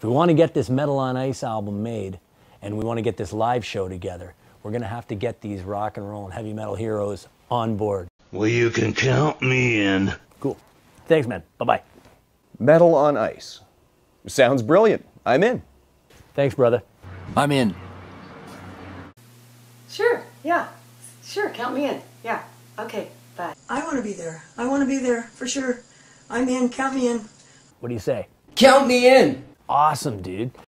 If we want to get this Metal on Ice album made, and we want to get this live show together, we're going to have to get these rock and roll and heavy metal heroes on board. Well, you can count me in. Cool. Thanks, man. Bye-bye. Metal on Ice. Sounds brilliant. I'm in. Thanks, brother. I'm in. Sure, yeah. Sure, count me in. Yeah. Okay, bye. I want to be there. I want to be there, for sure. I'm in. Count me in. What do you say? Count me in! Awesome, dude.